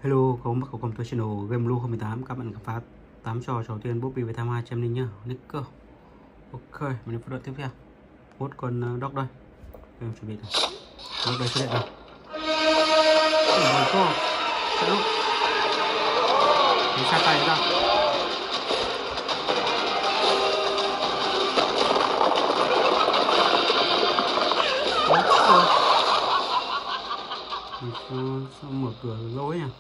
Hello, có mặt cùng tôi channel Game Lu 2018. Các bạn phá 8 trò đầu tiên Bobby với tham 200 nhá. Nicker. Ok, mình đến đợi tiếp theo. Hốt con dog đây. Em chuẩn bị này. Dog đây xuất hiện rồi. Ôi trời, chạy lúc. Mình xa tay ra. Sao mở cửa lỗi nhỉ?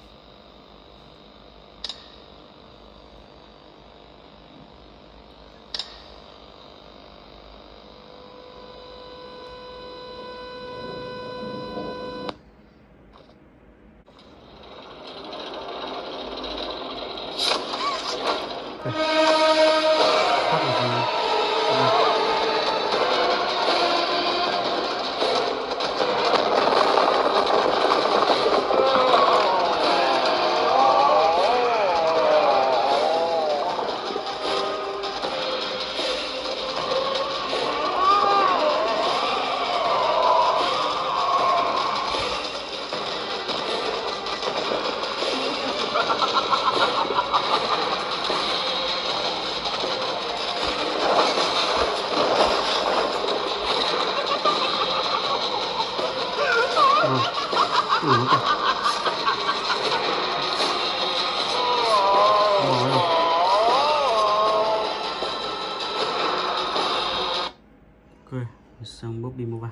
Ok, sang Bobby Mobile.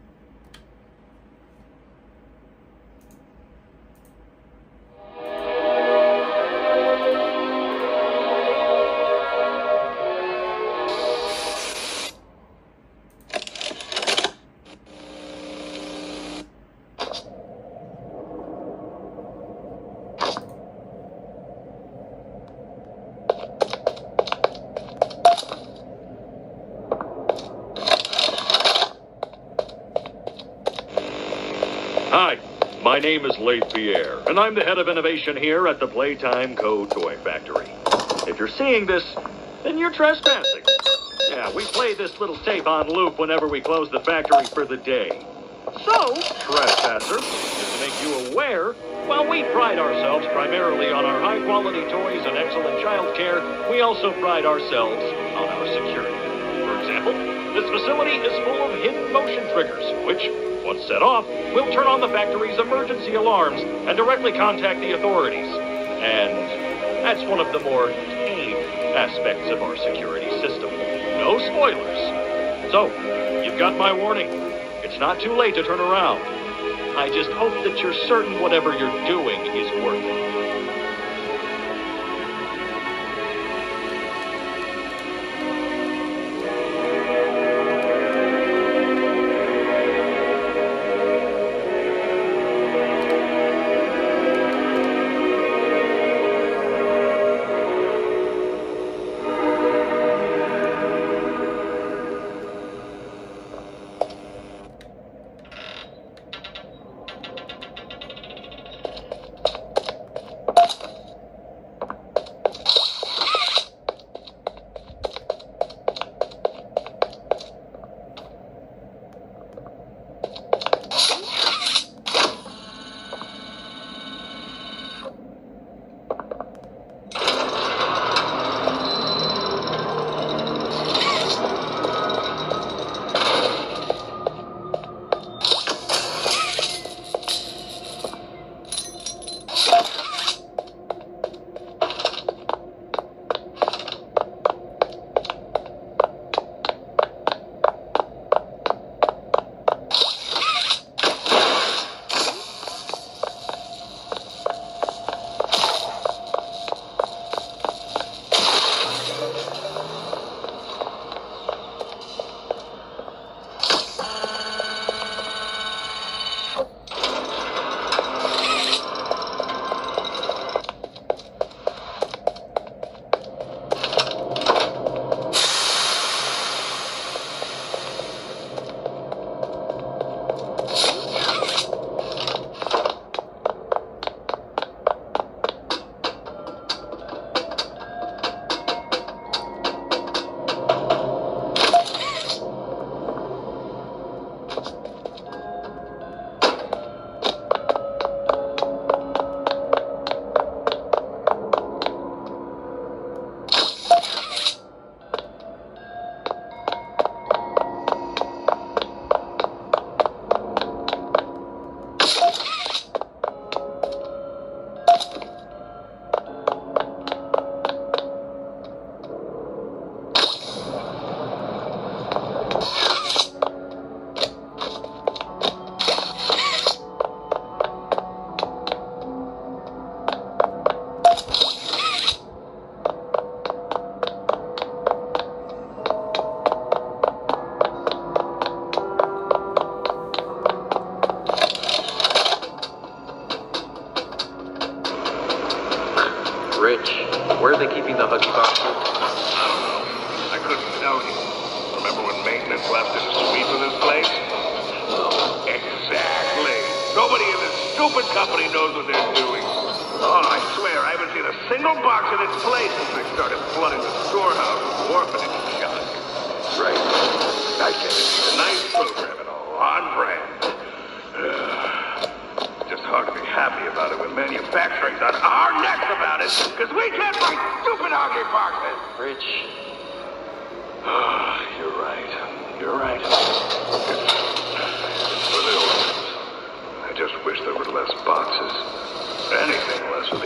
Hi, my name is Leith Pierre, and I'm the head of innovation here at the Playtime Co. Toy Factory. If you're seeing this, then you're trespassing. Yeah, we play this little tape on loop whenever we close the factory for the day. So, trespasser, just to make you aware, while we pride ourselves primarily on our high-quality toys and excellent child care, we also pride ourselves on our security. For example, this facility is full of hidden motion triggers, which, once set off, will turn on the factory's emergency alarms and directly contact the authorities. And that's one of the more tame aspects of our security system. No spoilers. So, you've got my warning. It's not too late to turn around. I just hope that you're certain whatever you're doing is worth it. Rich, where are they keeping the Huggy boxes? I don't know. I couldn't tell you. Remember when maintenance left in a suite with this place? Exactly. Nobody in this stupid company knows what they're doing. Oh, I swear, I haven't seen a single box in this place since they started flooding the storehouse with orphanage junk. Right. I get it. A nice program and all on brand. Just hard to be happy about it when manufacturing's on our necks about it, because we can't buy stupid Huggy boxes. Rich. You're right. You're right. It's for the old ones. I just wish there were less boxes. Anything less of it.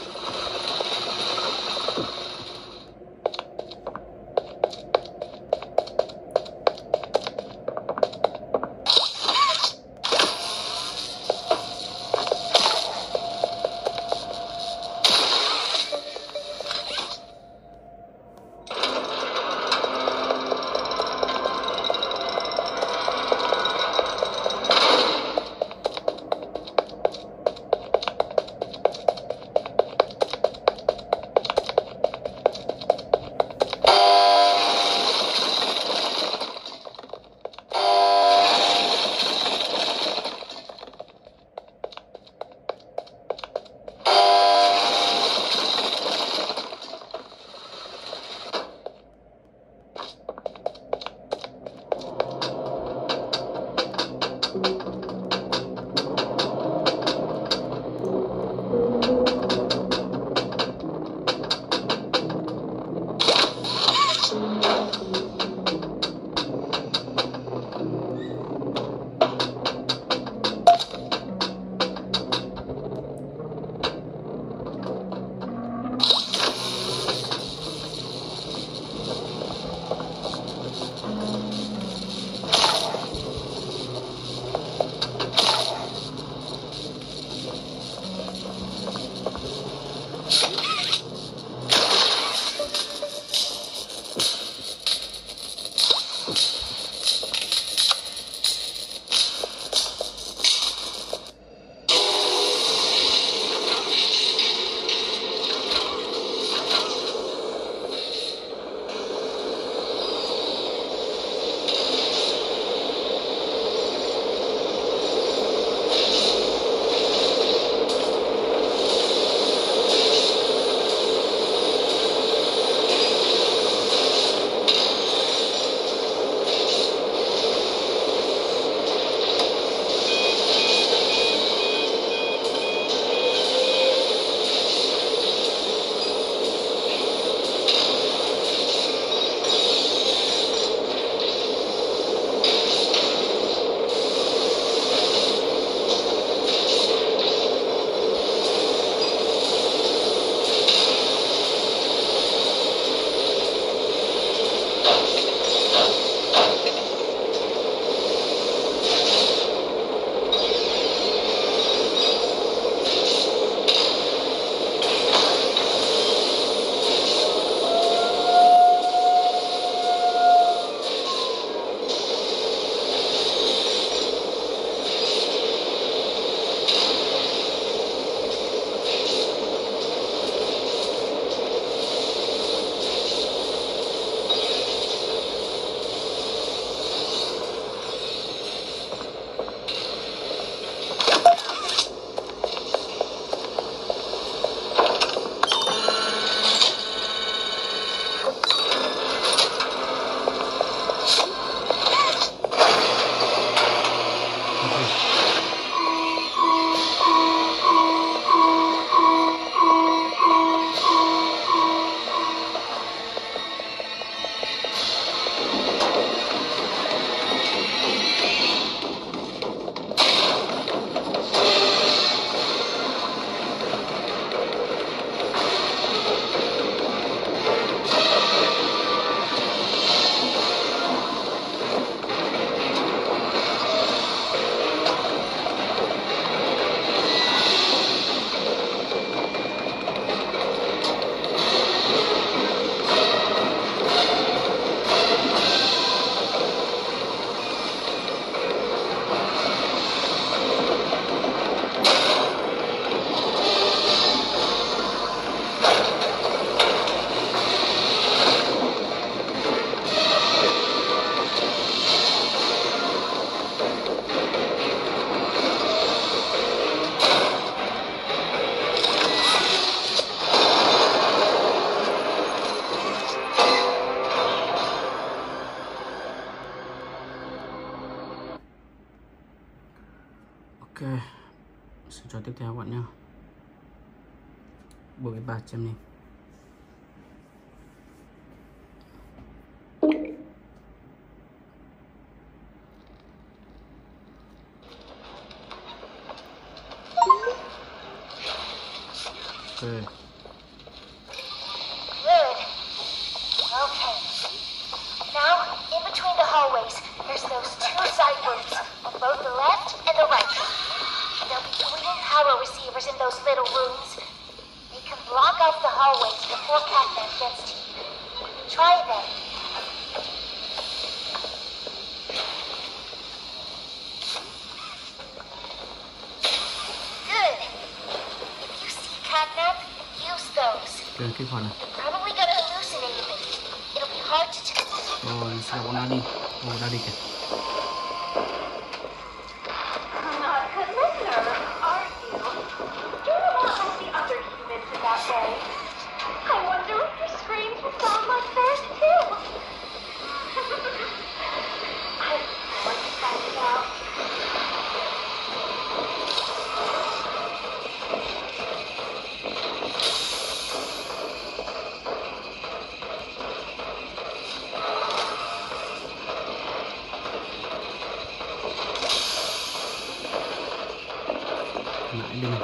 theo bạn nhá. Bởi 300 này. Okay. Good. Okay. Now, in between the hallways, there's those 2 side rooms, on both the left and the right. There'll be 3 power receivers in those little rooms. They can block off the hallways before Catman gets to you. Try them. Good. If you see Catnap, use those. Kêu kích hoạt này. You're probably gonna hallucinate a bit. It'll be hard to tell. Rồi sao bọn nó đi? Ồ, đã đi kìa. Not a good listener, are you? You're a lot like the other humans in that way. I wonder if your screams will sound like theirs too. I'm going to find it out. Lại đi này.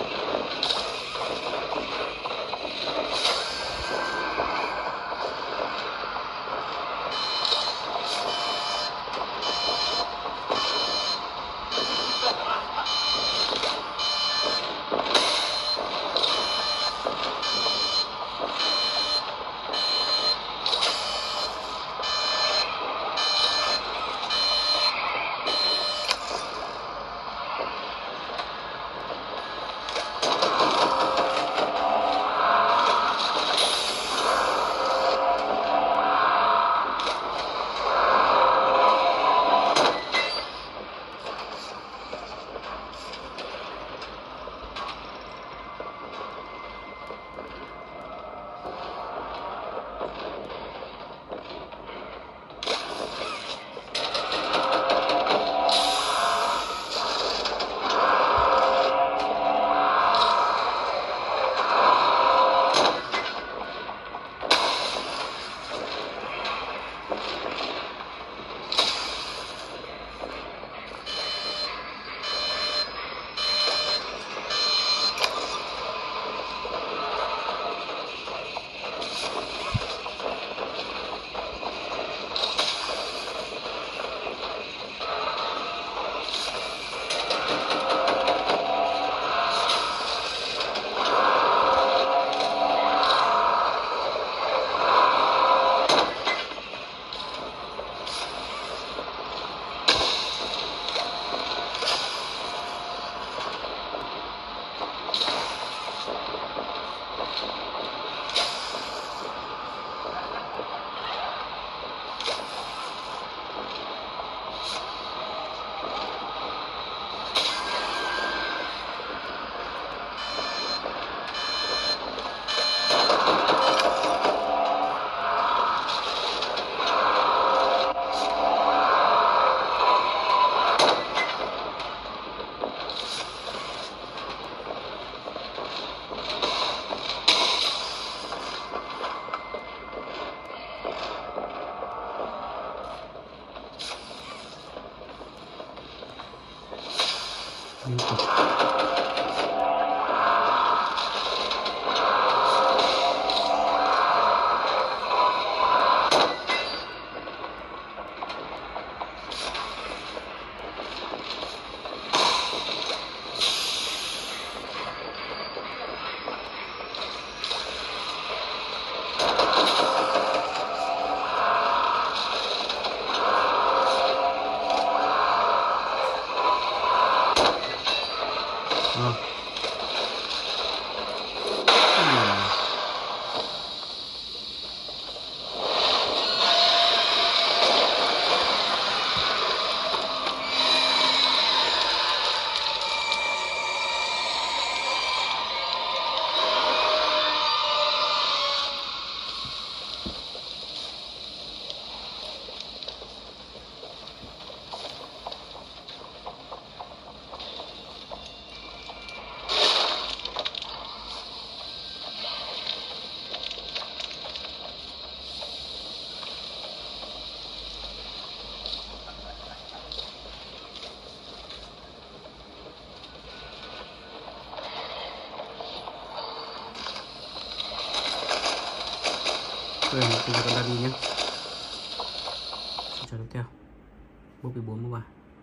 mình tìm con đa đi nhé. Xin chào tiếp theo Bobby 43.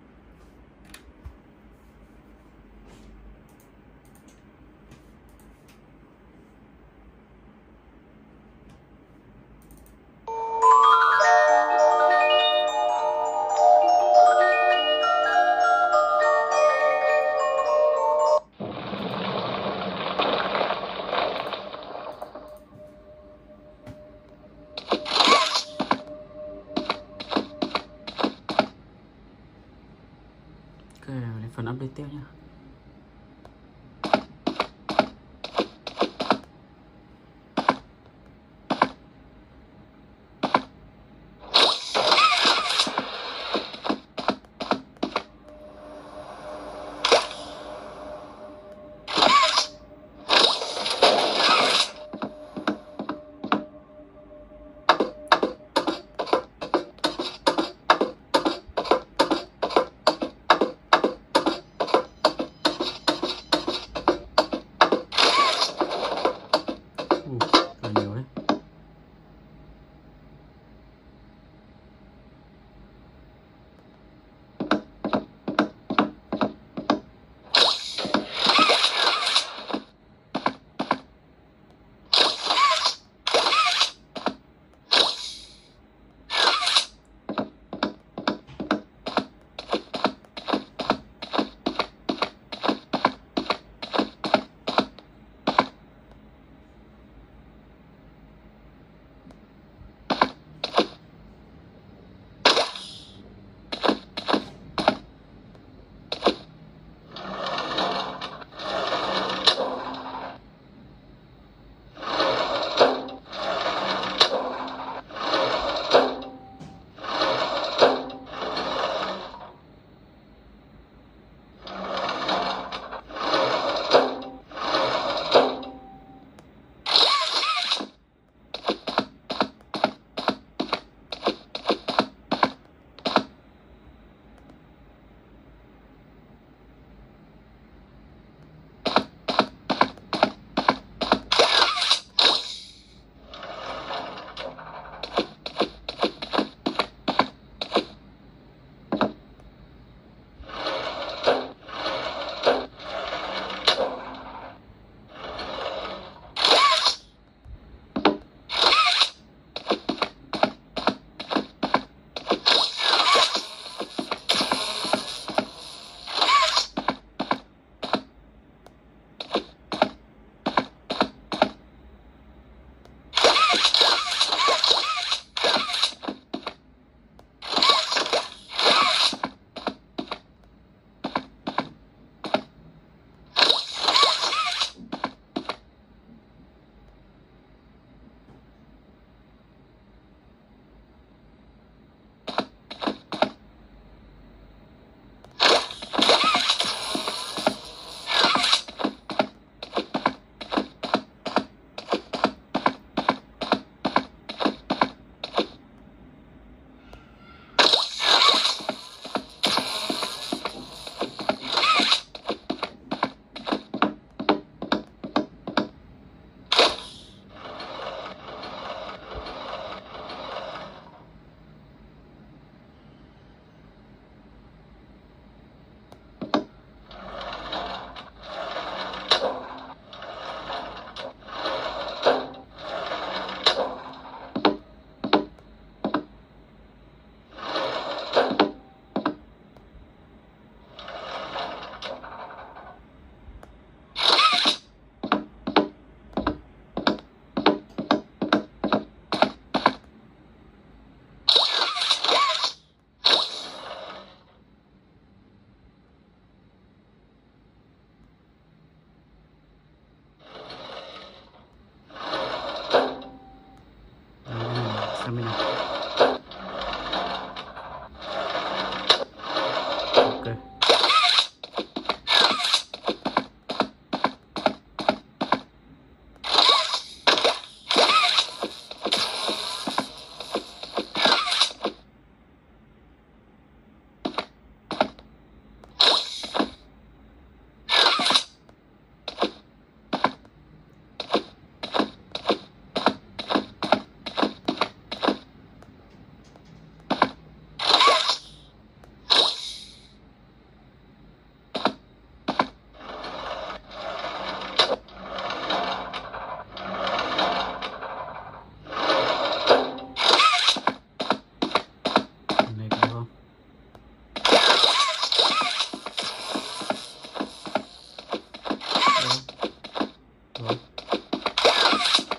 Đến phần update tiếp nhé. Nhiều đấy.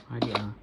2 đĩa rồi.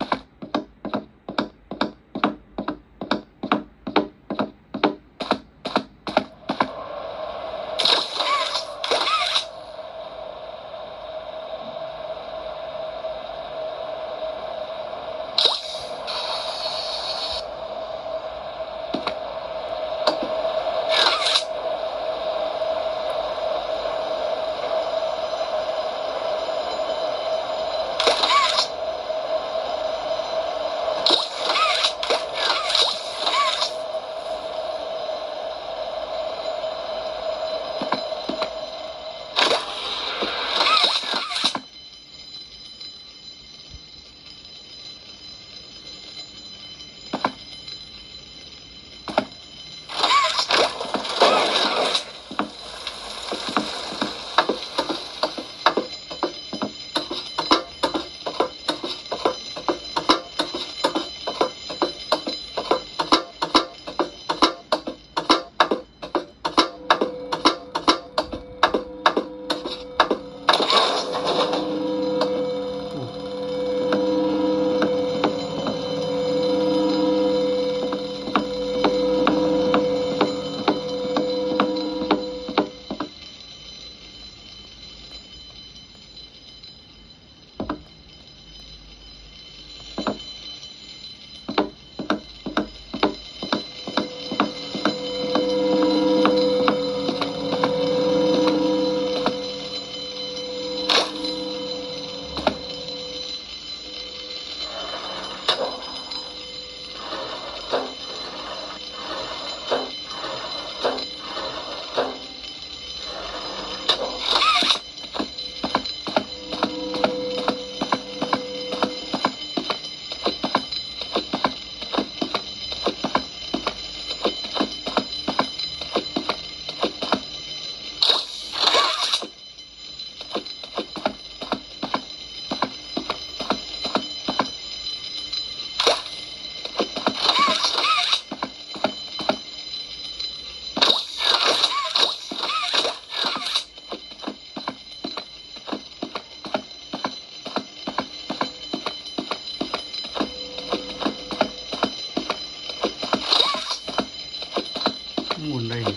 Nguồn đây.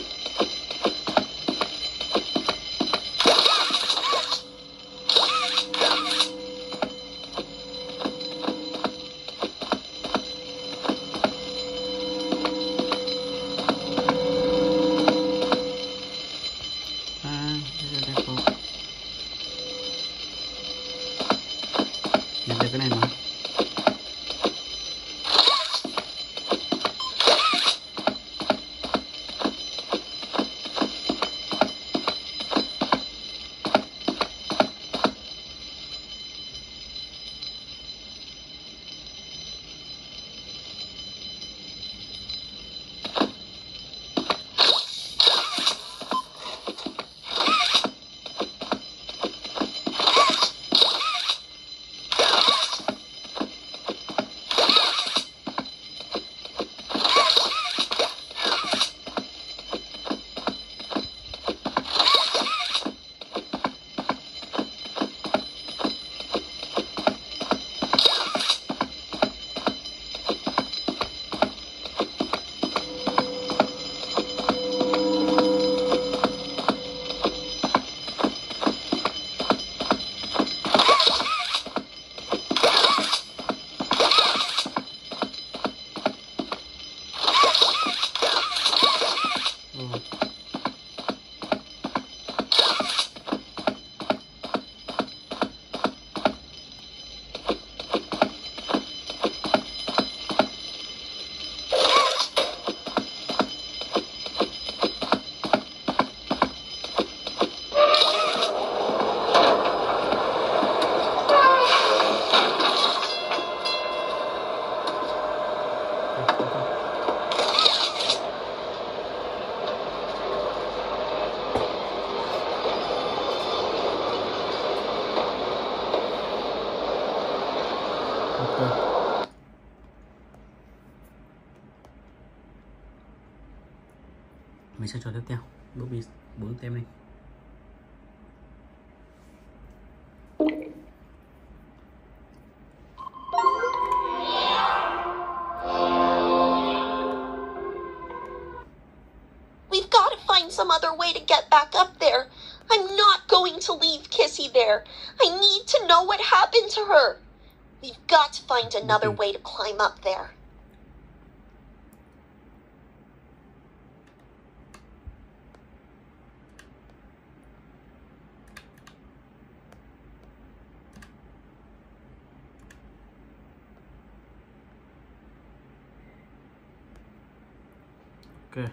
Nhận được cái này mà. Mình sẽ cho tiếp theo Bobby 4 tem này. another way to get back up there. I'm not going to leave Kissy there. I need to know what happened to her. We've got to find another way to climb up there. Okay.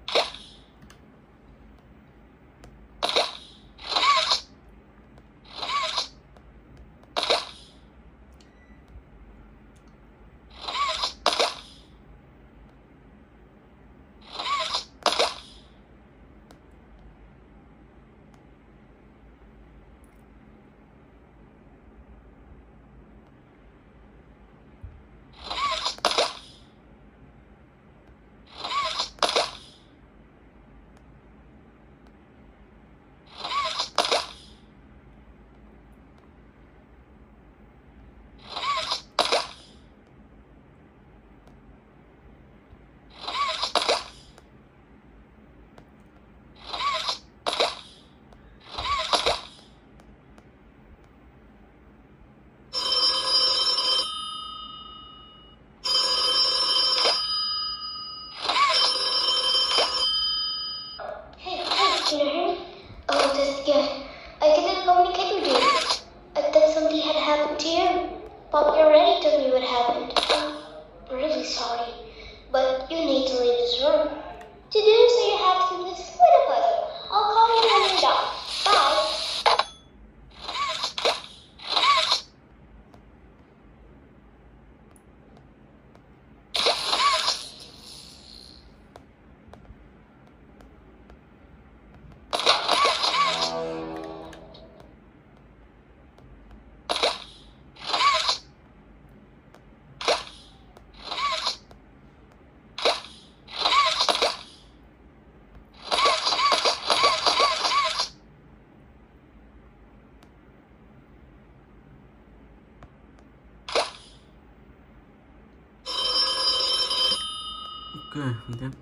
Okay, and then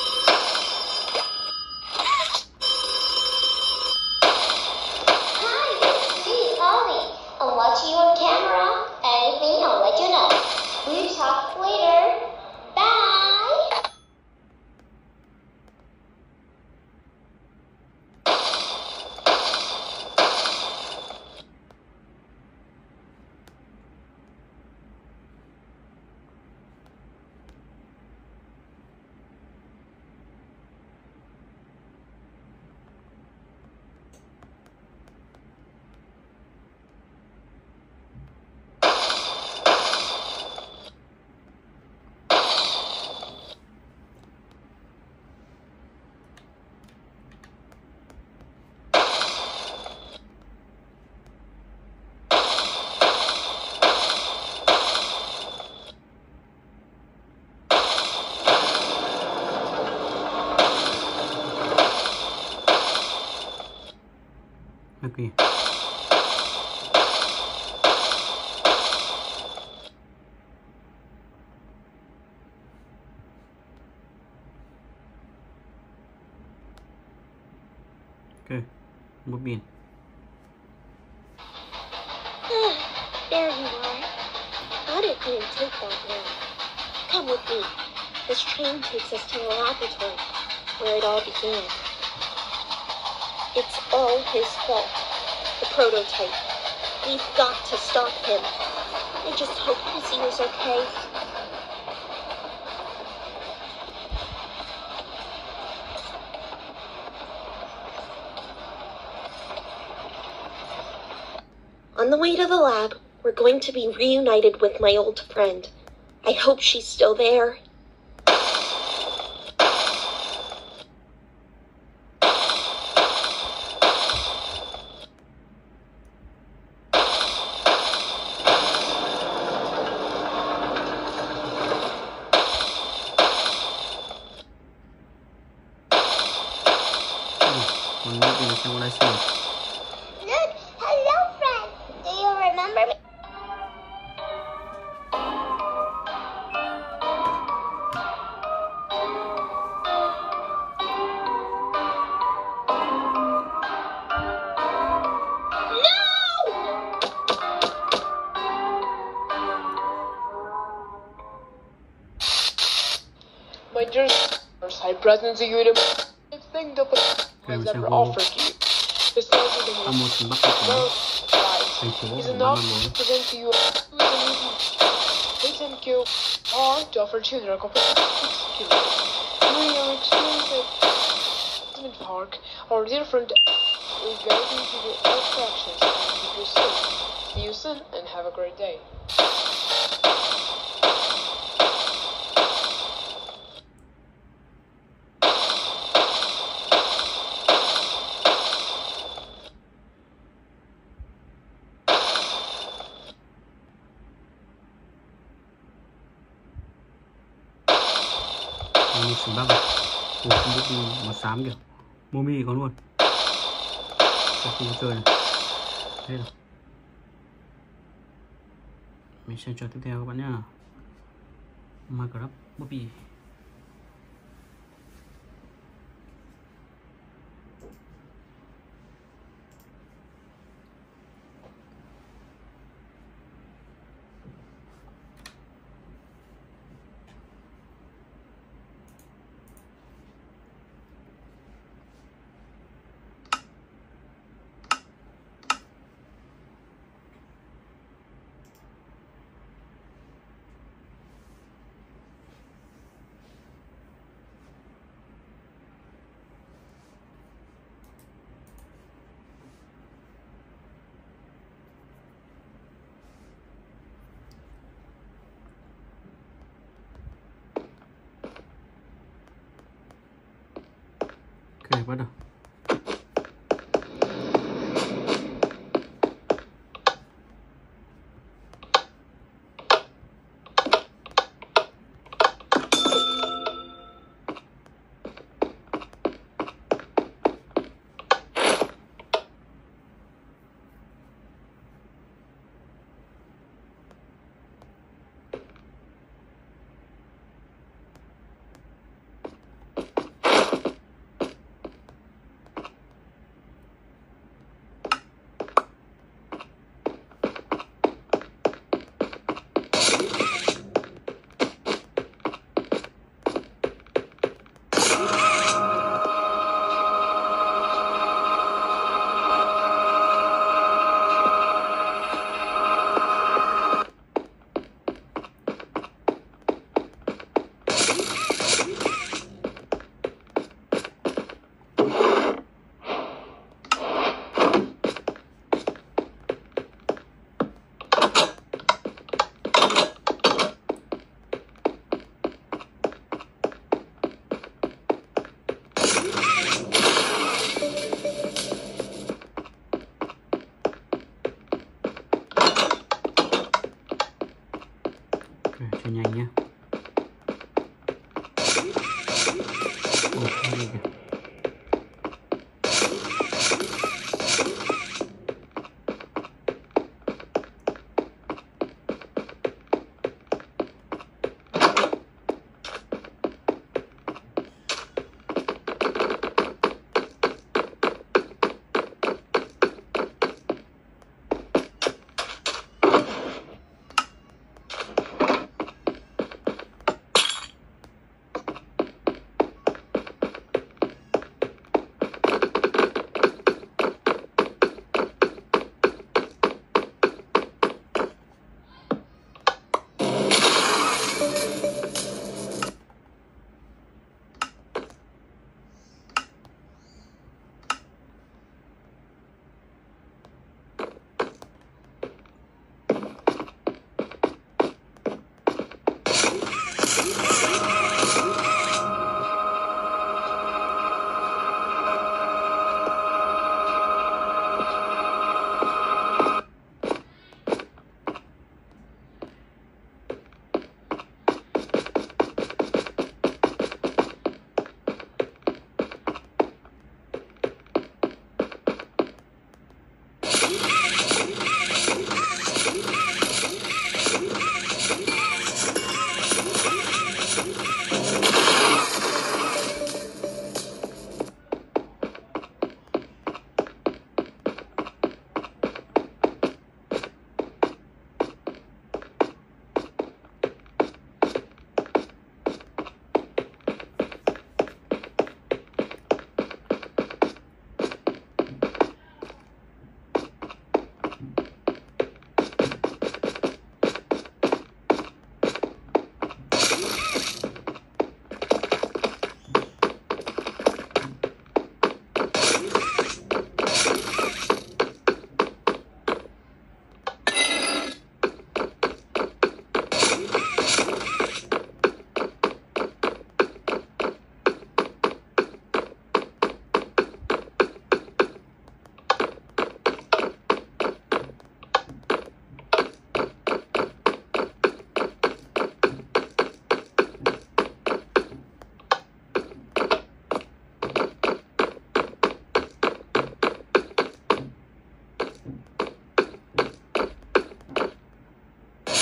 I'll watch you on camera. Anything, I'll let you know. We'll talk later. Bye. okay. Okay, move in. There you are. Thought it didn't take that long. Come with me. This train takes us to the laboratory, where it all began. It's all his fault. The prototype. We've got to stop him. I just hope Kissy was okay. On the way to the lab, we're going to be reunited with my old friend. I hope she's still there. Look, hello, friend. Do you remember me? Avengers, I present to you the thing the has ever offered you. Besides the most life is enough to present to you and kill or to offer children a complete experience. During your experience at amusement park or different regarding to the attractions and keep you safe. See you soon and have a great day. Một sừng băng, ủa không biết màu xám kìa, Momi có luôn, các khu chơi này, thế rồi, mình sẽ cho tiếp theo các bạn nhá, Minecraft Bobby. Ok, bắt đầu. Cho nhanh nhé.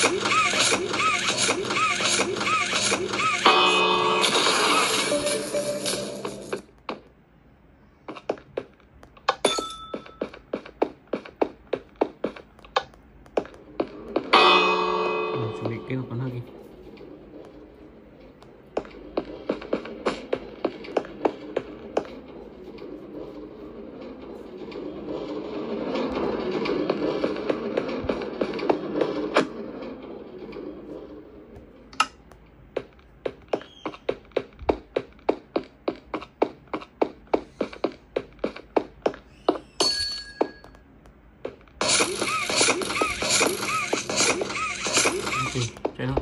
Chuẩn bị kêu con lagi. Chạy thôi.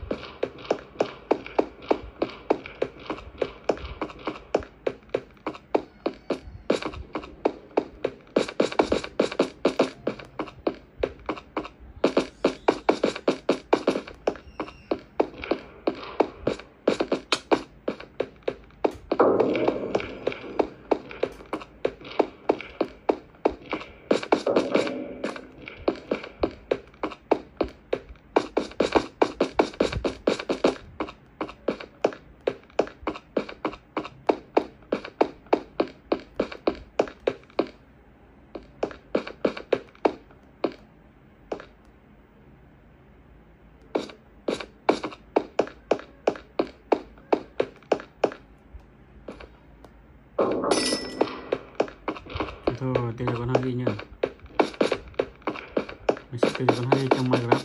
Thôi, đây là con Hagi nhá. Mình sẽ tìm con Hagi trong Minecraft.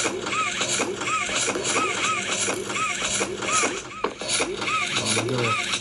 Rồi.